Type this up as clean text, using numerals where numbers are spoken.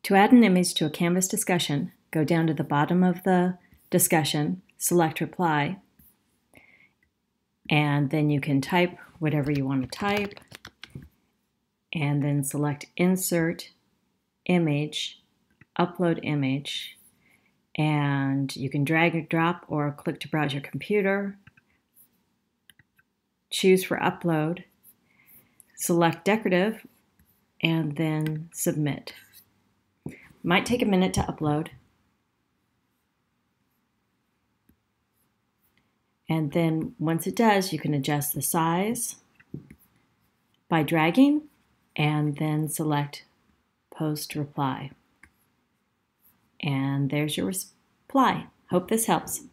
To add an image to a Canvas discussion, go down to the bottom of the discussion, select Reply, and then you can type whatever you want to type, and then select Insert, Image, Upload Image, and you can drag or drop or click to browse your computer, choose for Upload, select Decorative, and then Submit. Might take a minute to upload. And then once it does, you can adjust the size by dragging and then select Post Reply. And there's your reply. Hope this helps.